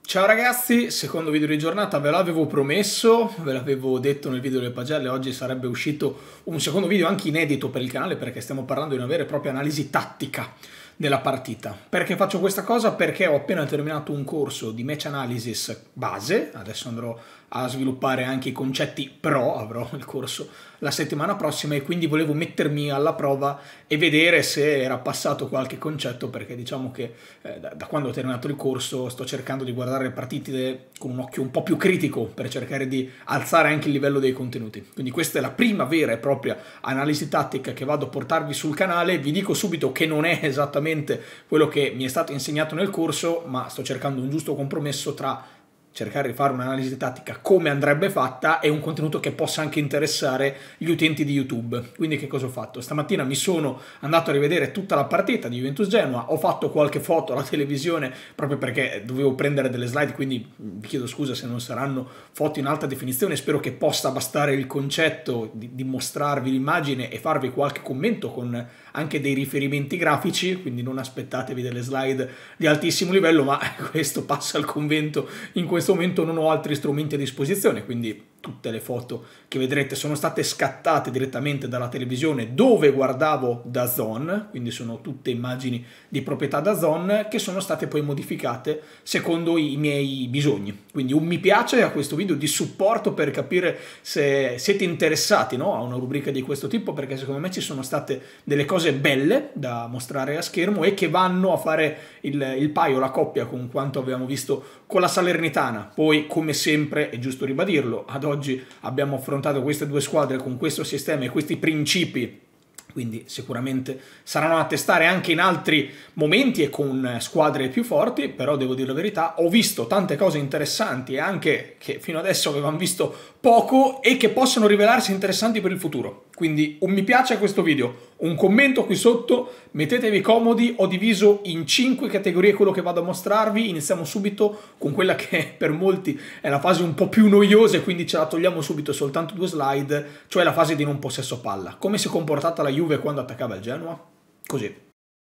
Ciao ragazzi, secondo video di giornata, ve l'avevo promesso, ve l'avevo detto nel video delle pagelle, oggi sarebbe uscito un secondo video anche inedito per il canale perché stiamo parlando di una vera e propria analisi tattica della partita. Perché faccio questa cosa? Perché ho appena terminato un corso di match analysis base, adesso andrò a sviluppare anche i concetti pro, avrò il corso la settimana prossima e quindi volevo mettermi alla prova e vedere se era passato qualche concetto, perché diciamo che da quando ho terminato il corso sto cercando di guardare le partite con un occhio un po' più critico per cercare di alzare anche il livello dei contenuti. Quindi questa è la prima vera e propria analisi tattica che vado a portarvi sul canale. Vi dico subito che non è esattamente quello che mi è stato insegnato nel corso, ma sto cercando un giusto compromesso tra cercare di fare un'analisi tattica come andrebbe fatta e un contenuto che possa anche interessare gli utenti di YouTube. Quindi che cosa ho fatto? Stamattina mi sono andato a rivedere tutta la partita di Juventus-Genoa, ho fatto qualche foto alla televisione proprio perché dovevo prendere delle slide, quindi vi chiedo scusa se non saranno foto in alta definizione, spero che possa bastare il concetto di mostrarvi l'immagine e farvi qualche commento con anche dei riferimenti grafici, quindi non aspettatevi delle slide di altissimo livello, ma questo passa al convento. In questo momento non ho altri strumenti a disposizione, quindi tutte le foto che vedrete sono state scattate direttamente dalla televisione dove guardavo DAZN, quindi sono tutte immagini di proprietà DAZN che sono state poi modificate secondo i miei bisogni. Quindi un mi piace a questo video di supporto per capire se siete interessati, no, a una rubrica di questo tipo, perché secondo me ci sono state delle cose belle da mostrare a schermo e che vanno a fare il paio, la coppia con quanto abbiamo visto con la Salernitana. Poi, come sempre, è giusto ribadirlo, ad oggi abbiamo affrontato queste due squadre con questo sistema e questi principi, quindi sicuramente saranno a testare anche in altri momenti e con squadre più forti, però devo dire la verità, ho visto tante cose interessanti e anche che fino adesso avevamo visto poco e che possono rivelarsi interessanti per il futuro. Quindi un mi piace a questo video, un commento qui sotto, mettetevi comodi, ho diviso in 5 categorie quello che vado a mostrarvi. Iniziamo subito con quella che per molti è la fase un po' più noiosa e quindi ce la togliamo subito, soltanto 2 slide, cioè la fase di non possesso palla. Come si è comportata la Juve quando attaccava il Genoa? Così.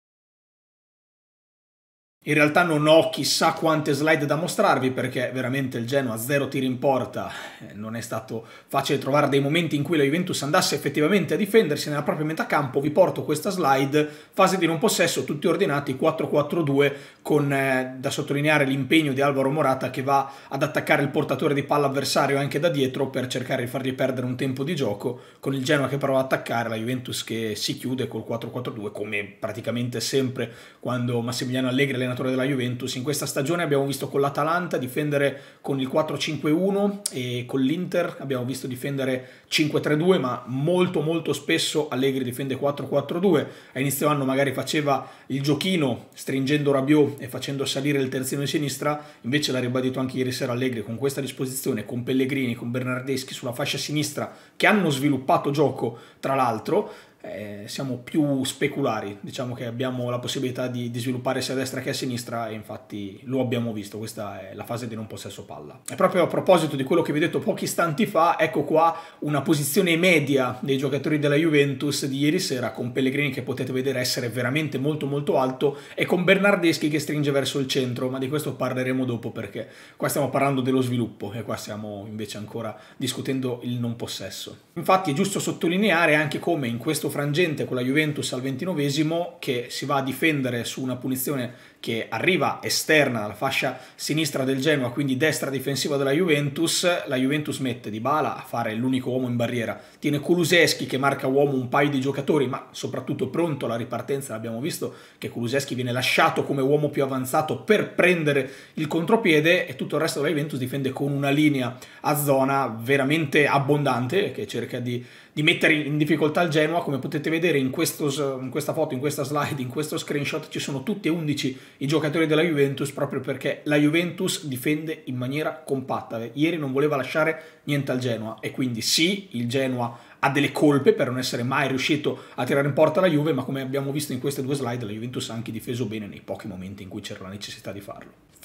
In realtà non ho chissà quante slide da mostrarvi perché veramente il Genoa 0 tiri in porta, non è stato facile trovare dei momenti in cui la Juventus andasse effettivamente a difendersi nella propria metà campo. Vi porto questa slide, fase di non possesso, tutti ordinati 4-4-2 con da sottolineare l'impegno di Alvaro Morata che va ad attaccare il portatore di palla avversario anche da dietro per cercare di fargli perdere un tempo di gioco, con il Genoa che prova ad attaccare, la Juventus che si chiude col 4-4-2 come praticamente sempre quando Massimiliano Allegri allenatore della Juventus. In questa stagione abbiamo visto con l'Atalanta difendere con il 4-5-1 e con l'Inter abbiamo visto difendere 5-3-2, ma molto spesso Allegri difende 4-4-2. A inizio anno magari faceva il giochino stringendo Rabiot e facendo salire il terzino di sinistra, invece l'ha ribadito anche ieri sera Allegri con questa disposizione, con Pellegrini, con Bernardeschi sulla fascia sinistra che hanno sviluppato gioco tra l'altro. Siamo più speculari, diciamo che abbiamo la possibilità di sviluppare sia a destra che a sinistra e infatti lo abbiamo visto, questa è la fase di non possesso palla. E proprio a proposito di quello che vi ho detto pochi istanti fa, ecco qua una posizione media dei giocatori della Juventus di ieri sera, con Pellegrini che potete vedere essere veramente molto alto e con Bernardeschi che stringe verso il centro, ma di questo parleremo dopo perché qua stiamo parlando dello sviluppo e qua stiamo invece ancora discutendo il non possesso. Infatti è giusto sottolineare anche come in questo frangente con la Juventus al 29esimo che si va a difendere su una punizione che arriva esterna alla fascia sinistra del Genoa, quindi destra difensiva della Juventus. La Juventus mette Dybala a fare l'unico uomo in barriera, tiene Kulusevski che marca uomo un paio di giocatori, ma soprattutto pronto alla ripartenza. L'abbiamo visto che Kulusevski viene lasciato come uomo più avanzato per prendere il contropiede e tutto il resto della Juventus difende con una linea a zona veramente abbondante che cerca di mettere in difficoltà il Genoa. Come potete vedere in questa foto, in questa slide, in questo screenshot ci sono tutti e 11 i giocatori della Juventus, proprio perché la Juventus difende in maniera compatta. Ieri non voleva lasciare niente al Genoa e quindi sì, il Genoa ha delle colpe per non essere mai riuscito a tirare in porta la Juve, ma come abbiamo visto in queste 2 slide la Juventus ha anche difeso bene nei pochi momenti in cui c'era la necessità di farlo.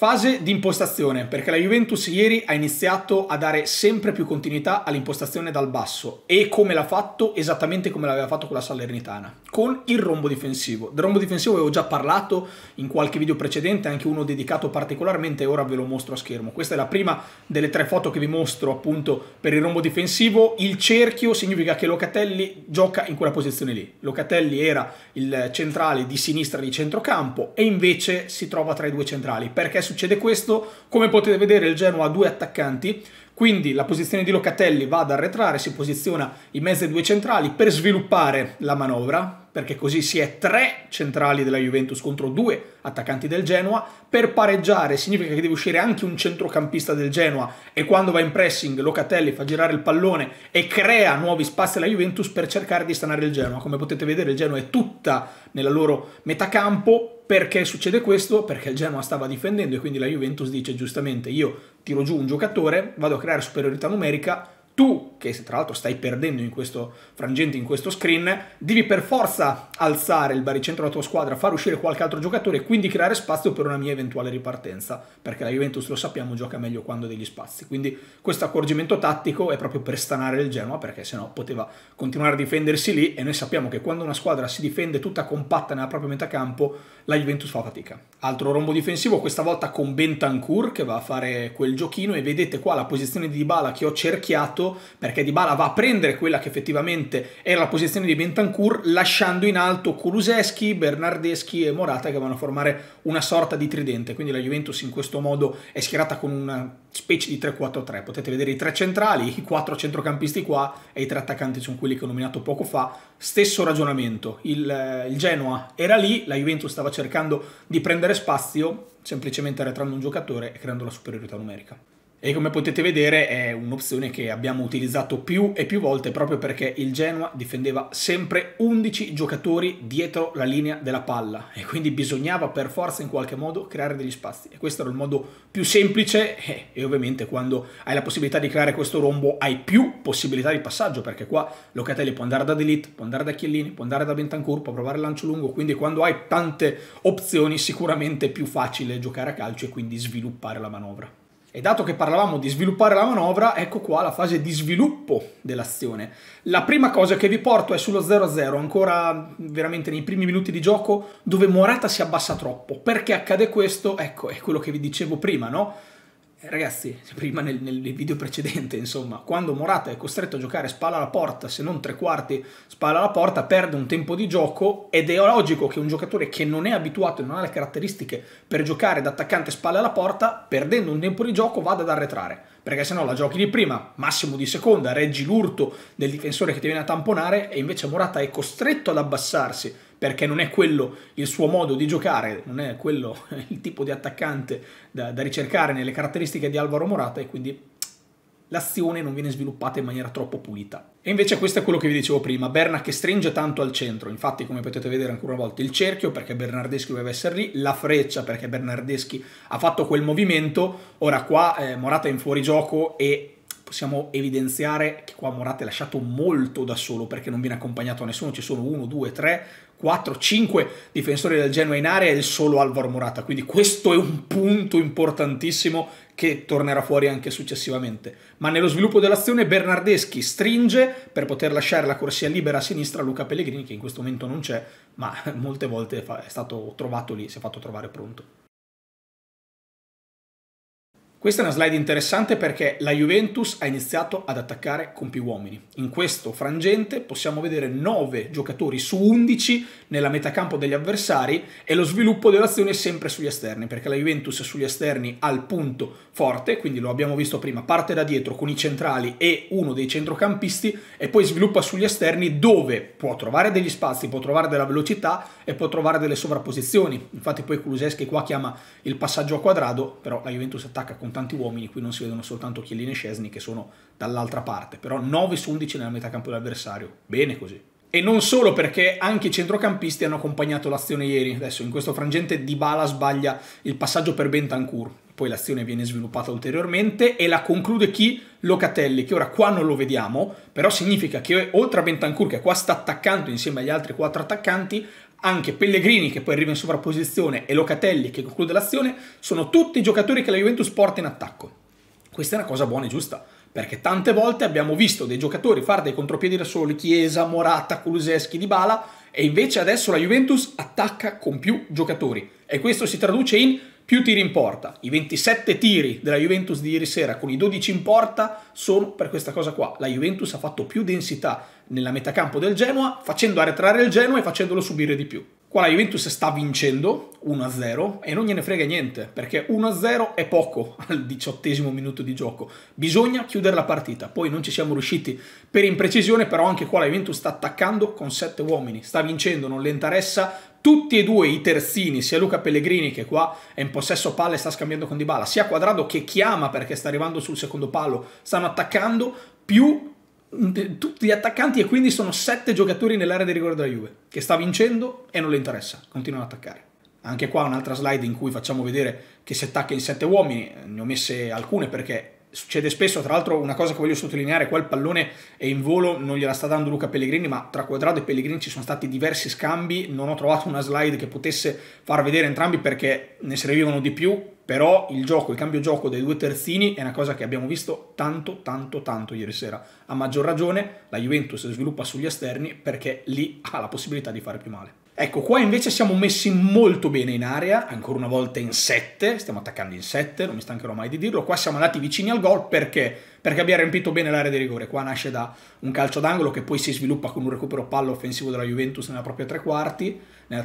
Fase di impostazione, perché la Juventus ieri ha iniziato a dare sempre più continuità all'impostazione dal basso. E come l'ha fatto? Esattamente come l'aveva fatto con la Salernitana, con il rombo difensivo. Del rombo difensivo avevo già parlato in qualche video precedente, anche uno dedicato particolarmente, e ora ve lo mostro a schermo. Questa è la prima delle 3 foto che vi mostro appunto per il rombo difensivo. Il cerchio significa che Locatelli gioca in quella posizione lì. Locatelli era il centrale di sinistra di centrocampo e invece si trova tra i 2 centrali. Perché succede questo? Come potete vedere, il Genoa ha 2 attaccanti, quindi la posizione di Locatelli va ad arretrare, si posiziona in mezzo ai 2 centrali per sviluppare la manovra, perché così si è 3 centrali della Juventus contro 2 attaccanti del Genoa. Per pareggiare significa che deve uscire anche un centrocampista del Genoa e quando va in pressing Locatelli fa girare il pallone e crea nuovi spazi alla Juventus per cercare di stanare il Genoa. Come potete vedere, il Genoa è tutta nella loro metacampo. Perché succede questo? Perché il Genoa stava difendendo e quindi la Juventus dice giustamente: io tiro giù un giocatore, vado a creare superiorità numerica, tu, che tra l'altro stai perdendo in questo frangente, in questo screen, devi per forza alzare il baricentro della tua squadra, far uscire qualche altro giocatore e quindi creare spazio per una mia eventuale ripartenza, perché la Juventus, lo sappiamo, gioca meglio quando ha degli spazi. Quindi questo accorgimento tattico è proprio per stanare il Genoa, perché sennò poteva continuare a difendersi lì, e noi sappiamo che quando una squadra si difende tutta compatta nella propria metacampo, la Juventus fa fatica. Altro rombo difensivo, questa volta con Bentancur che va a fare quel giochino, e vedete qua la posizione di Dybala che ho cerchiato, perché Dybala va a prendere quella che effettivamente era la posizione di Bentancur, lasciando in alto Kulusevski, Bernardeschi e Morata, che vanno a formare una sorta di tridente. Quindi la Juventus in questo modo è schierata con una specie di 3-4-3. Potete vedere i 3 centrali, i 4 centrocampisti qua e i 3 attaccanti sono quelli che ho nominato poco fa. Stesso ragionamento, il Genoa era lì, la Juventus stava cercando di prendere spazio, semplicemente arretrando un giocatore e creando la superiorità numerica. E come potete vedere è un'opzione che abbiamo utilizzato più e più volte, proprio perché il Genoa difendeva sempre 11 giocatori dietro la linea della palla e quindi bisognava per forza in qualche modo creare degli spazi, e questo era il modo più semplice, e ovviamente quando hai la possibilità di creare questo rombo hai più possibilità di passaggio, perché qua Locatelli può andare da De Ligt, può andare da Chiellini, può andare da Bentancur, può provare il lancio lungo, quindi quando hai tante opzioni sicuramente è più facile giocare a calcio e quindi sviluppare la manovra. E dato che parlavamo di sviluppare la manovra, ecco qua la fase di sviluppo dell'azione. La prima cosa che vi porto è sullo 0-0, ancora veramente nei primi minuti di gioco, dove Morata si abbassa troppo. Perché accade questo? Ecco, è quello che vi dicevo prima, no? Ragazzi, prima nel video precedente, insomma, quando Morata è costretto a giocare spalla alla porta, se non 3/4 spalla alla porta, perde un tempo di gioco, ed è logico che un giocatore che non è abituato e non ha le caratteristiche per giocare da attaccante spalla alla porta, perdendo un tempo di gioco, vada ad arretrare, perché se no la giochi di prima, massimo di seconda, reggi l'urto del difensore che ti viene a tamponare, e invece Morata è costretto ad abbassarsi, perché non è quello il suo modo di giocare, non è quello il tipo di attaccante da ricercare nelle caratteristiche di Alvaro Morata, e quindi l'azione non viene sviluppata in maniera troppo pulita. E invece questo è quello che vi dicevo prima, Berna che stringe tanto al centro, infatti come potete vedere ancora una volta il cerchio perché Bernardeschi doveva essere lì, la freccia perché Bernardeschi ha fatto quel movimento, ora qua Morata è in fuorigioco e possiamo evidenziare che qua Morata è lasciato molto da solo perché non viene accompagnato da nessuno, ci sono 1, 2, 3, 4, 5 difensori del Genoa in area e il solo Alvaro Morata, quindi questo è un punto importantissimo che tornerà fuori anche successivamente. Ma nello sviluppo dell'azione Bernardeschi stringe per poter lasciare la corsia libera a sinistra a Luca Pellegrini, che in questo momento non c'è, ma molte volte è stato trovato lì, si è fatto trovare pronto. Questa è una slide interessante perché la Juventus ha iniziato ad attaccare con più uomini. In questo frangente possiamo vedere 9 giocatori su 11 nella metacampo degli avversari e lo sviluppo dell'azione sempre sugli esterni, perché la Juventus sugli esterni ha il punto forte, quindi lo abbiamo visto prima, parte da dietro con i centrali e uno dei centrocampisti e poi sviluppa sugli esterni dove può trovare degli spazi, può trovare della velocità e può trovare delle sovrapposizioni. Infatti poi Kulusevski qua chiama il passaggio a quadrado, però la Juventus attacca con tanti uomini, qui non si vedono soltanto Chiellini e Szczesny che sono dall'altra parte, però 9 su 11 nella metacampo dell'avversario, bene così. E non solo, perché anche i centrocampisti hanno accompagnato l'azione ieri. Adesso in questo frangente Dybala sbaglia il passaggio per Bentancur, poi l'azione viene sviluppata ulteriormente e la conclude chi? Locatelli, che ora qua non lo vediamo, però significa che oltre a Bentancur che qua sta attaccando insieme agli altri 4 attaccanti, anche Pellegrini che poi arriva in sovrapposizione e Locatelli che conclude l'azione, sono tutti giocatori che la Juventus porta in attacco. Questa è una cosa buona e giusta, perché tante volte abbiamo visto dei giocatori fare dei contropiedi da soli, Chiesa, Morata, Kulusevski, Dybala, e invece adesso la Juventus attacca con più giocatori e questo si traduce in più tiri in porta. I 27 tiri della Juventus di ieri sera con i 12 in porta sono per questa cosa qua. La Juventus ha fatto più densità nella metacampo del Genoa, facendo arretrare il Genoa e facendolo subire di più. Qua la Juventus sta vincendo 1-0 e non gliene frega niente, perché 1-0 è poco al 18° minuto di gioco. Bisogna chiudere la partita. Poi non ci siamo riusciti per imprecisione, però anche qua la Juventus sta attaccando con 7 uomini. Sta vincendo, non le interessa. Tutti e due i terzini, sia Luca Pellegrini che qua è in possesso palla e sta scambiando con Dybala, sia Quadrado che chiama perché sta arrivando sul secondo palo, stanno attaccando più tutti gli attaccanti e quindi sono 7 giocatori nell'area di rigore della Juve che sta vincendo e non le interessa, continuano ad attaccare. Anche qua un'altra slide in cui facciamo vedere che si attacca in 7 uomini, ne ho messe alcune perché succede spesso. Tra l'altro una cosa che voglio sottolineare, qua il pallone è in volo, non gliela sta dando Luca Pellegrini, ma tra Quadrado e Pellegrini ci sono stati diversi scambi, non ho trovato una slide che potesse far vedere entrambi perché ne servivano di più, però il cambio gioco dei due terzini è una cosa che abbiamo visto tanto ieri sera. A maggior ragione la Juventus sviluppa sugli esterni perché lì ha la possibilità di fare più male. Ecco, qua invece siamo messi molto bene in area, ancora una volta in 7, stiamo attaccando in 7, non mi stancherò mai di dirlo. Qua siamo andati vicini al gol perché abbiamo riempito bene l'area di rigore. Qua nasce da un calcio d'angolo che poi si sviluppa con un recupero palla offensivo della Juventus nella propria tre quarti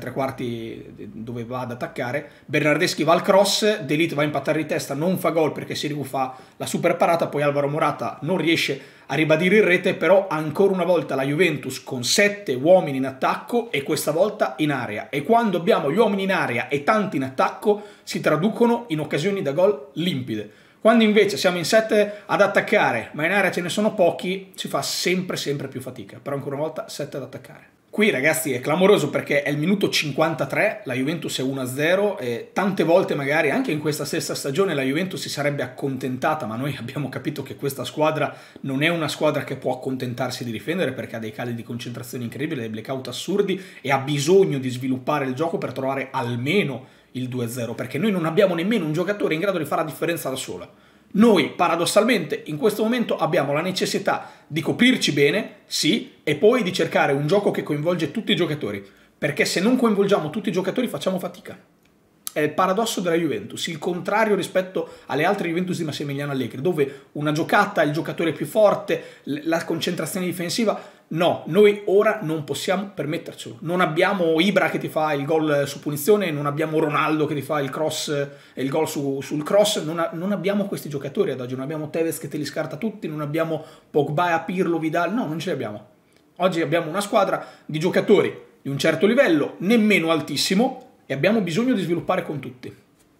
dove va ad attaccare. Bernardeschi va al cross, De Ligt va a impattare di testa, non fa gol perché Sirigu fa la super parata, poi Alvaro Morata non riesce a ribadire in rete, però ancora una volta la Juventus con 7 uomini in attacco e questa volta in area, e quando abbiamo gli uomini in area e tanti in attacco si traducono in occasioni da gol limpide. Quando invece siamo in 7 ad attaccare ma in area ce ne sono pochi, si fa sempre più fatica, però ancora una volta 7 ad attaccare. Qui ragazzi è clamoroso perché è il minuto 53, la Juventus è 1-0 e tante volte magari anche in questa stessa stagione la Juventus si sarebbe accontentata, ma noi abbiamo capito che questa squadra non è una squadra che può accontentarsi di difendere perché ha dei cali di concentrazione incredibili, dei blackout assurdi e ha bisogno di sviluppare il gioco per trovare almeno il 2-0, perché noi non abbiamo nemmeno un giocatore in grado di fare la differenza da sola. Noi paradossalmente in questo momento abbiamo la necessità di coprirci bene, sì, e poi di cercare un gioco che coinvolge tutti i giocatori, perché se non coinvolgiamo tutti i giocatori facciamo fatica. È il paradosso della Juventus, il contrario rispetto alle altre Juventus di Massimiliano Allegri, dove una giocata è il giocatore più forte, la concentrazione difensiva. No, noi ora non possiamo permettercelo. Non abbiamo Ibra che ti fa il gol su punizione, non abbiamo Ronaldo che ti fa il cross e il gol sul cross, non abbiamo questi giocatori ad oggi, non abbiamo Tevez che te li scarta tutti, non abbiamo Pogba, Pirlo, Vidal, no, non ce li abbiamo. Oggi abbiamo una squadra di giocatori di un certo livello, nemmeno altissimo, e abbiamo bisogno di sviluppare con tutti.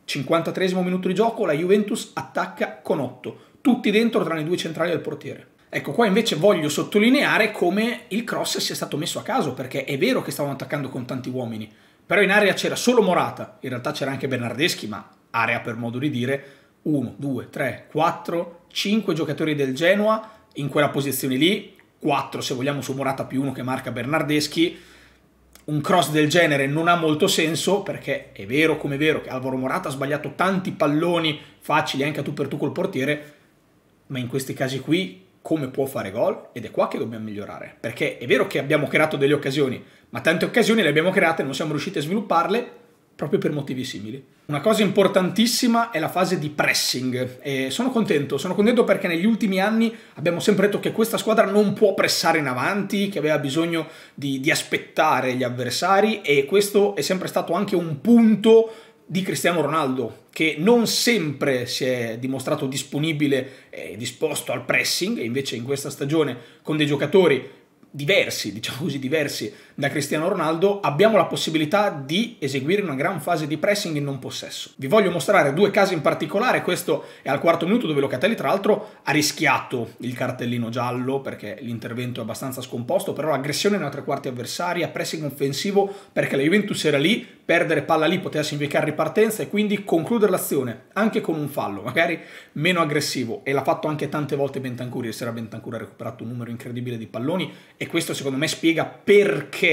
53° minuto di gioco, la Juventus attacca con 8, tutti dentro tranne i due centrali del portiere. Ecco, qua invece voglio sottolineare come il cross sia stato messo a caso, perché è vero che stavano attaccando con tanti uomini, però in area c'era solo Morata, in realtà c'era anche Bernardeschi, ma area per modo di dire, 1, 2, 3, 4, 5 giocatori del Genoa in quella posizione lì, 4 se vogliamo su Morata più uno che marca Bernardeschi. Un cross del genere non ha molto senso, perché è vero come è vero che Alvaro Morata ha sbagliato tanti palloni facili anche a tu per tu col portiere, ma in questi casi qui come può fare gol? Ed è qua che dobbiamo migliorare, perché è vero che abbiamo creato delle occasioni, ma tante occasioni le abbiamo create e non siamo riusciti a svilupparle proprio per motivi simili. Una cosa importantissima è la fase di pressing e sono contento perché negli ultimi anni abbiamo sempre detto che questa squadra non può pressare in avanti, che aveva bisogno di aspettare gli avversari, e questo è sempre stato anche un punto di Cristiano Ronaldo, che non sempre si è dimostrato disponibile e disposto al pressing, e invece in questa stagione con dei giocatori diversi, diciamo così, diversi da Cristiano Ronaldo, abbiamo la possibilità di eseguire una gran fase di pressing in non possesso. Vi voglio mostrare due casi in particolare. Questo è al 4° minuto dove Locatelli tra l'altro ha rischiato il cartellino giallo perché l'intervento è abbastanza scomposto, però aggressione nella tre quarti avversaria, pressing offensivo perché la Juventus era lì, perdere palla lì poteva significare ripartenza e quindi concludere l'azione anche con un fallo, magari meno aggressivo, e l'ha fatto anche tante volte Bentancur. Ieri sera Bentancur ha recuperato un numero incredibile di palloni e questo secondo me spiega perché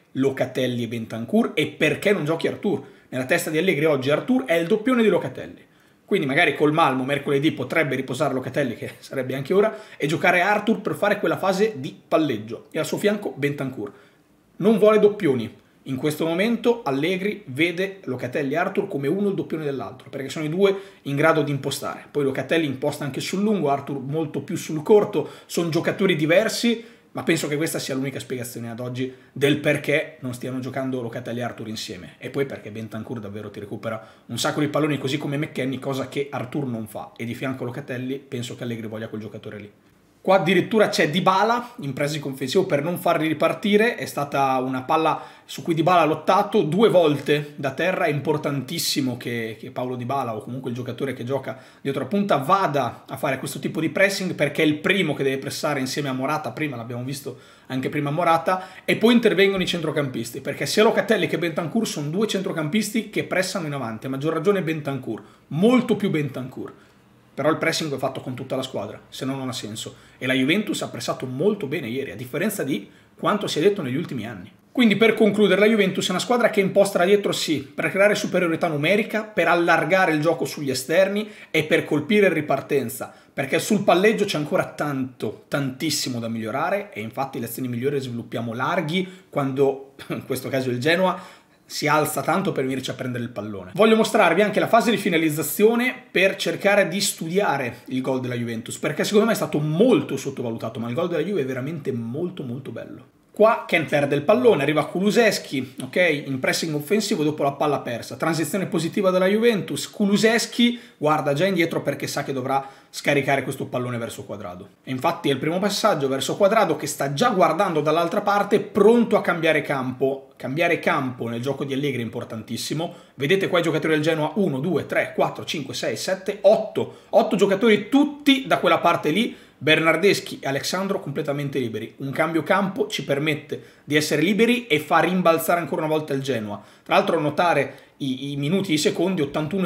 Locatelli e Bentancur e perché non giochi Arthur. Nella testa di Allegri oggi Arthur è il doppione di Locatelli. Quindi magari col Malmo mercoledì potrebbe riposare Locatelli, che sarebbe anche ora, e giocare Arthur per fare quella fase di palleggio. E al suo fianco Bentancur. Non vuole doppioni. In questo momento Allegri vede Locatelli e Arthur come uno il doppione dell'altro, perché sono i due in grado di impostare. Poi Locatelli imposta anche sul lungo, Arthur molto più sul corto, sono giocatori diversi, ma penso che questa sia l'unica spiegazione ad oggi del perché non stiano giocando Locatelli e Arthur insieme. E poi perché Bentancur davvero ti recupera un sacco di palloni, così come McKennie, cosa che Arthur non fa. E di fianco a Locatelli penso che Allegri voglia quel giocatore lì. Qua addirittura c'è Dybala in pressing offensivo per non farli ripartire, è stata una palla su cui Dybala ha lottato 2 volte da terra, è importantissimo che Paulo Dybala o comunque il giocatore che gioca dietro la punta vada a fare questo tipo di pressing, perché è il primo che deve pressare insieme a Morata, prima l'abbiamo visto anche prima Morata, e poi intervengono i centrocampisti, perché sia Locatelli che Bentancur sono 2 centrocampisti che pressano in avanti, a maggior ragione Bentancur, molto più Bentancur. Però il pressing è fatto con tutta la squadra, se no non ha senso. E la Juventus ha pressato molto bene ieri, a differenza di quanto si è detto negli ultimi anni. Quindi per concludere, la Juventus è una squadra che imposta da dietro sì, per creare superiorità numerica, per allargare il gioco sugli esterni e per colpire in ripartenza, perché sul palleggio c'è ancora tantissimo da migliorare, e infatti le azioni migliori le sviluppiamo larghi quando, in questo caso il Genoa, si alza tanto per venirci a prendere il pallone. Voglio mostrarvi anche la fase di finalizzazione per cercare di studiare il gol della Juventus, perché secondo me è stato molto sottovalutato, ma il gol della Juve è veramente molto bello. Qua Ken perde il pallone, arriva Kulusevski, ok, in pressing offensivo dopo la palla persa. Transizione positiva della Juventus, Kulusevski guarda già indietro perché sa che dovrà scaricare questo pallone verso Quadrado. E infatti è il primo passaggio verso Quadrado che sta già guardando dall'altra parte, pronto a cambiare campo. Cambiare campo nel gioco di Allegri è importantissimo. Vedete qua i giocatori del Genoa, 1, 2, 3, 4, 5, 6, 7, 8. 8 giocatori tutti da quella parte lì. Bernardeschi e Alexandro completamente liberi. Un cambio campo ci permette di essere liberi e fa rimbalzare ancora una volta il Genoa. Tra l'altro notare i minuti, i secondi,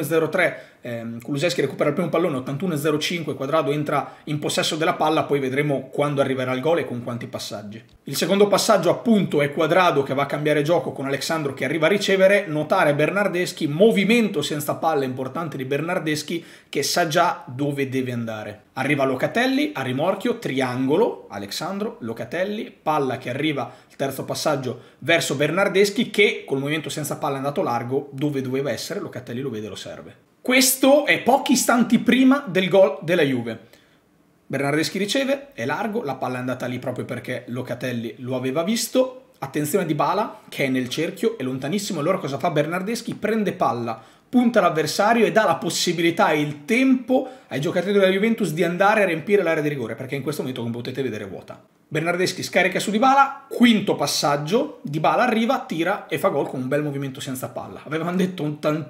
81,03, Kulusevski recupera il primo pallone, 81,05, Quadrado entra in possesso della palla, poi vedremo quando arriverà il gol e con quanti passaggi. Il secondo passaggio appunto è Quadrado che va a cambiare gioco con Alexandro che arriva a ricevere, notare Bernardeschi, movimento senza palla importante di Bernardeschi che sa già dove deve andare. Arriva Locatelli a rimorchio, triangolo, Alexandro, Locatelli, palla che arriva, il terzo passaggio verso Bernardeschi che col movimento senza palla è andato largo dove doveva essere, Locatelli lo vede e lo serve. Questo è pochi istanti prima del gol della Juve. Bernardeschi riceve, è largo, la palla è andata lì proprio perché Locatelli lo aveva visto. Attenzione a Dybala che è nel cerchio, è lontanissimo, allora cosa fa Bernardeschi? Prende palla, punta l'avversario e dà la possibilità e il tempo ai giocatori della Juventus di andare a riempire l'area di rigore, perché in questo momento, come potete vedere, è vuota. Bernardeschi scarica su Dybala, quinto passaggio, Dybala arriva, tira e fa gol con un bel movimento senza palla. Avevano detto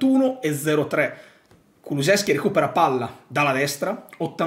81,03. Kulusevski recupera palla dalla destra,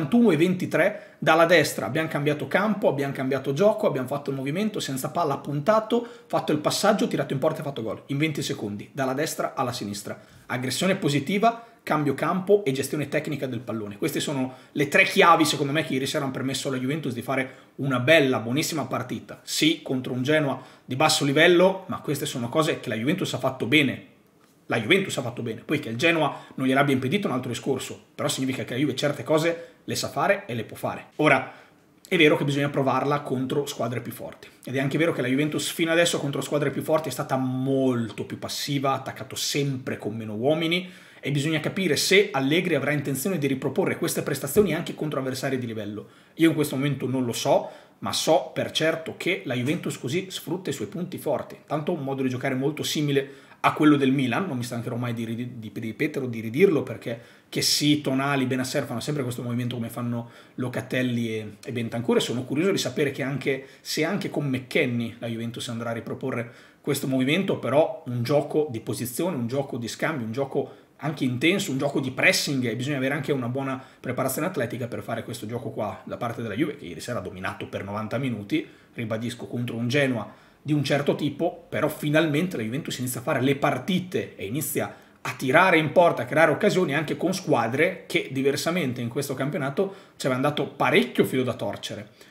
81,23 dalla destra, abbiamo cambiato campo, abbiamo cambiato gioco, abbiamo fatto il movimento senza palla, puntato, fatto il passaggio, tirato in porta e fatto gol in 20 secondi, dalla destra alla sinistra. Aggressione positiva, cambio campo e gestione tecnica del pallone. Queste sono le 3 chiavi secondo me che ieri sera hanno permesso alla Juventus di fare una bella, buonissima partita. Sì, contro un Genoa di basso livello, ma queste sono cose che la Juventus ha fatto bene. La Juventus ha fatto bene, poi che il Genoa non gliel'abbia impedito è un altro discorso, però significa che la Juve certe cose le sa fare e le può fare. Ora, è vero che bisogna provarla contro squadre più forti, ed è anche vero che la Juventus fino adesso contro squadre più forti è stata molto più passiva, ha attaccato sempre con meno uomini, e bisogna capire se Allegri avrà intenzione di riproporre queste prestazioni anche contro avversari di livello. Io in questo momento non lo so, ma so per certo che la Juventus così sfrutta i suoi punti forti. Tanto un modo di giocare molto simile a quello del Milan, non mi stancherò mai di ripeterlo, di ridirlo, perché che sì, Tonali, Benasser fanno sempre questo movimento come fanno Locatelli e Bentancur, e sono curioso di sapere che se anche con McKennie la Juventus andrà a riproporre questo movimento, però un gioco di posizione, un gioco di scambio, un gioco anche intenso, un gioco di pressing, e bisogna avere anche una buona preparazione atletica per fare questo gioco qua da parte della Juve, che ieri sera ha dominato per 90 minuti, ribadisco, contro un Genoa di un certo tipo, però finalmente la Juventus inizia a fare le partite e inizia a tirare in porta, a creare occasioni anche con squadre che diversamente in questo campionato ci avevano dato parecchio filo da torcere.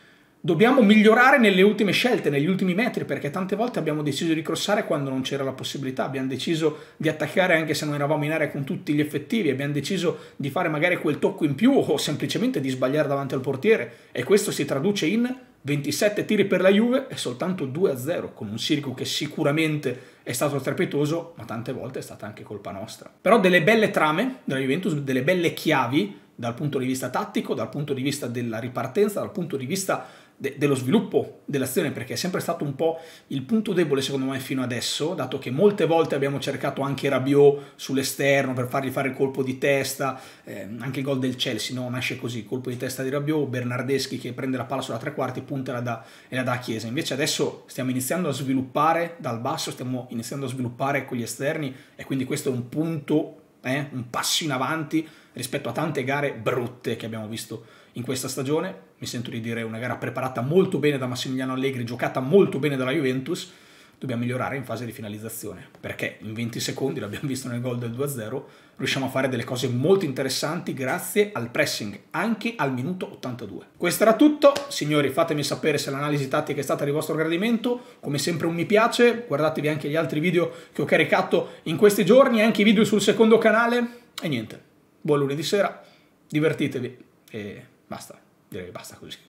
Dobbiamo migliorare nelle ultime scelte, negli ultimi metri, perché tante volte abbiamo deciso di crossare quando non c'era la possibilità, abbiamo deciso di attaccare anche se non eravamo in area con tutti gli effettivi, abbiamo deciso di fare magari quel tocco in più o semplicemente di sbagliare davanti al portiere, e questo si traduce in 27 tiri per la Juve e soltanto 2-0, con un Sirigu che sicuramente è stato strepitoso, ma tante volte è stata anche colpa nostra. Però delle belle trame della Juventus, delle belle chiavi dal punto di vista tattico, dal punto di vista della ripartenza, dal punto di vista dello sviluppo dell'azione, perché è sempre stato un po' il punto debole secondo me fino adesso, dato che molte volte abbiamo cercato anche Rabiot sull'esterno per fargli fare il colpo di testa, anche il gol del Chelsea, no? Nasce così, colpo di testa di Rabiot, Bernardeschi che prende la palla sulla tre quarti, punta e la dà a Chiesa. Invece adesso stiamo iniziando a sviluppare dal basso, stiamo iniziando a sviluppare con gli esterni, e quindi questo è un punto, un passo in avanti rispetto a tante gare brutte che abbiamo visto in questa stagione. Mi sento di dire una gara preparata molto bene da Massimiliano Allegri, giocata molto bene dalla Juventus. Dobbiamo migliorare in fase di finalizzazione, perché in 20 secondi, l'abbiamo visto nel gol del 2-0, riusciamo a fare delle cose molto interessanti grazie al pressing, anche al minuto 82. Questo era tutto, signori, fatemi sapere se l'analisi tattica è stata di vostro gradimento, come sempre un mi piace, guardatevi anche gli altri video che ho caricato in questi giorni, anche i video sul secondo canale, e niente, buon lunedì sera, divertitevi e basta, direi che basta così.